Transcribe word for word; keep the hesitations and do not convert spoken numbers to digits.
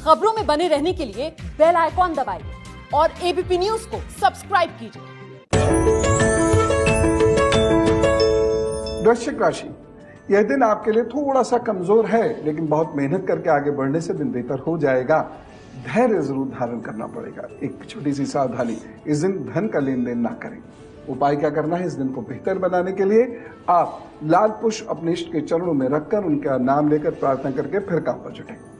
खबरों में बने रहने के लिए बेल आइकॉन दबाइए और एबीपी न्यूज को सब्सक्राइब कीजिए। वृश्चिक राशि, यह दिन आपके लिए थोड़ा सा कमजोर है, लेकिन बहुत मेहनत करके आगे बढ़ने से दिन बेहतर हो जाएगा। धैर्य जरूर धारण करना पड़ेगा। एक छोटी सी सावधानी, इस दिन धन का लेन देन ना करें। उपाय क्या करना है इस दिन को बेहतर बनाने के लिए? आप लाल पुष्प अपने इष्ट के चरणों में रखकर उनका नाम लेकर प्रार्थना करके फिर काम पर जुटें।